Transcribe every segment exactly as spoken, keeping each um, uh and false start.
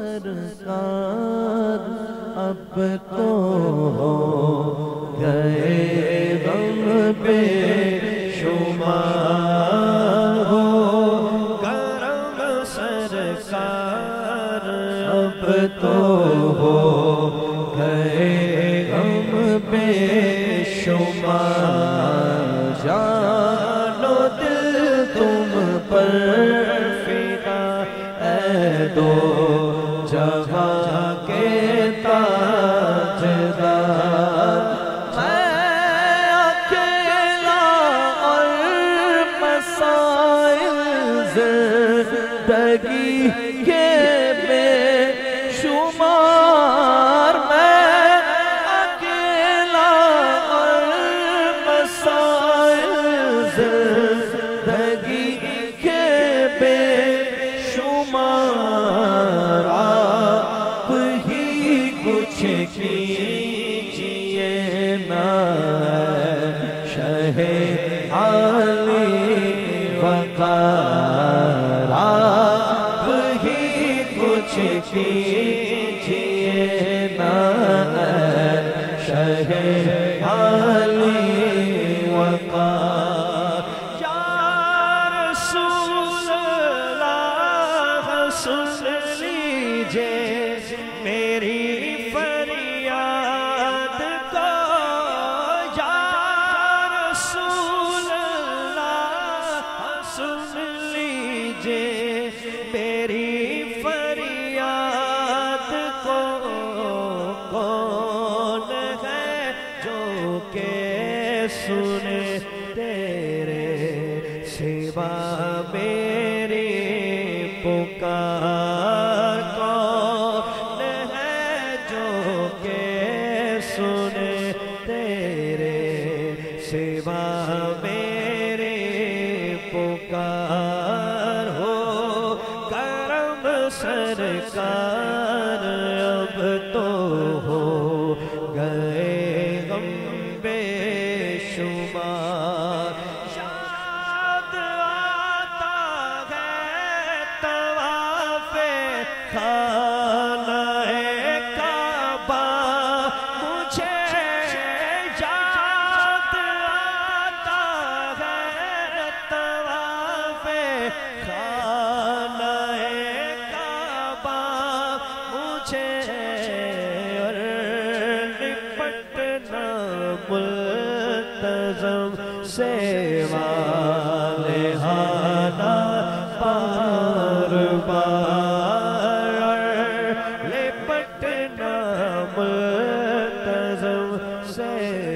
سرکار اب تو ہو گئے غم بے شمار ہو کرم سرکار اب تو ہو گئے غم بے شمار جان و دل تم پر فدا اے دو جہاں کے تاجدار میں اکیلا اور مسائل زندگی کے بے شمار میں اکیلا اور مسائل زندگی کے بے شمار آپ ہی کچھ کیجئے نا شہ عالی وقار آپ ہی کچھ کیجئے نا شہ عالی وقار یا رسول اللہ سن لیجئے میری فریاد کو یا رسول اللہ سن لیجئے میری فریاد کو کون ہے جو کہ سنے تیرے سوا میری پکار کون ہے جو کہ سنے تیرے سوا میری پکار ہو کرم سرکار اب تو ہو گئے غم بے شمار یاد آتا ہے طواف خانہ کعبہ مجھے یاد آتا ہے طواف خانہ کعبہ مجھے اور لپٹنا ملتزم سے والہانہ بار بار لپٹنا ملتزم سے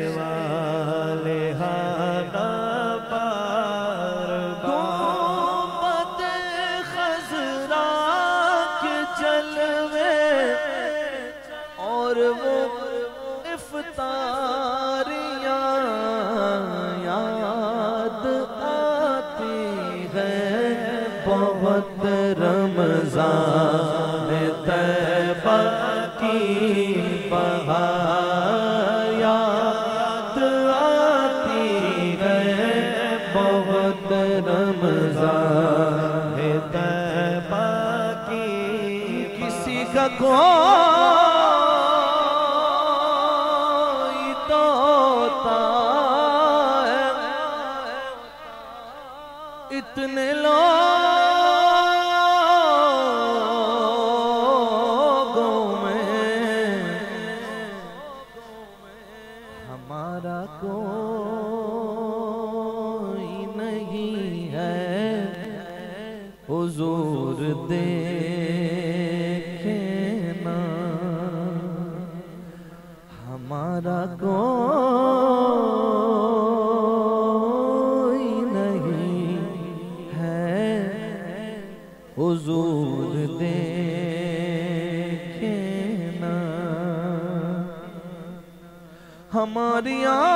والہانہ بار گنبد خضرا کے جلوے اور وہ افطاریاں یاد آتی ہے بہت رمضان طیبہ کی بہار یاد آتی ہے بہت رمضان طیبہ کی کسی کا کوئی طوطا ہے اتنے لوگوں میں ہمارا کوئی نہیں ہے حضور دیکھیں نا ہمارا کوئی نہیں ہے حضور دیکھیں نا ہماری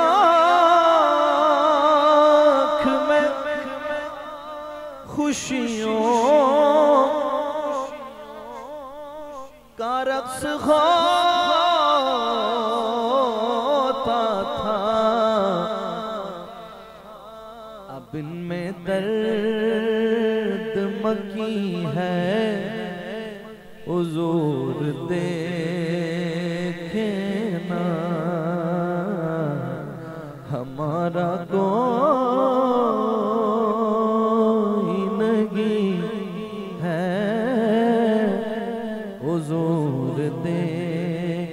آنکھ میں خوشیوں کا رقص ہوتا تھا اب ان میں درد مکی ہے حضور دیکھے نا ہمارا کوئی نہیں ہے، حضور دیکھے